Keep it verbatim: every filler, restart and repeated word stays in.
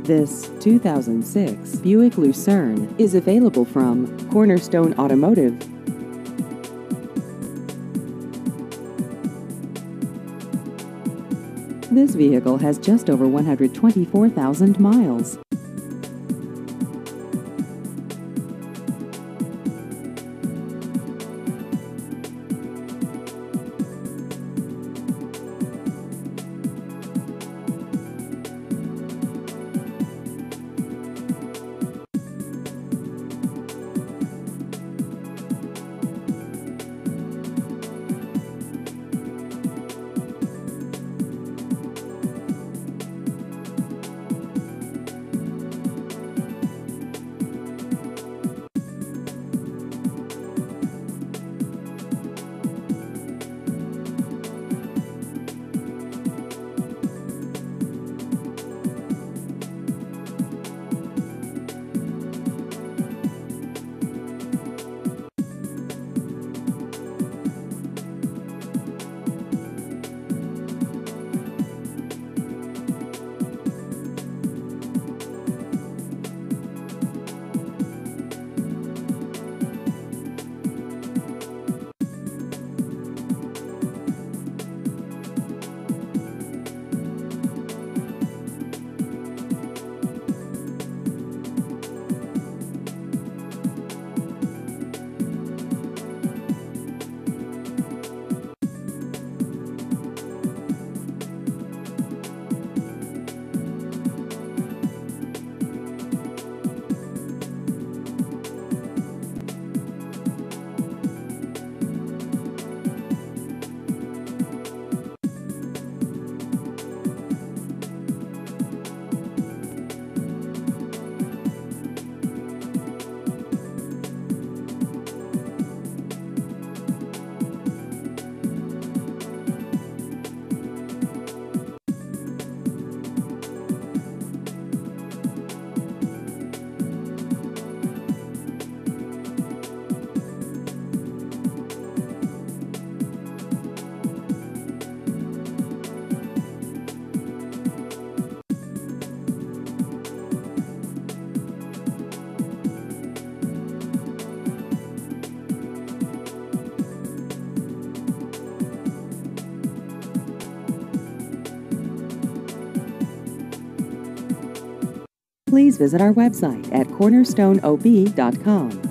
This two thousand six Buick Lucerne is available from Cornerstone Automotive. This vehicle has just over one hundred twenty-four thousand miles. Please visit our website at cornerstone o b dot com.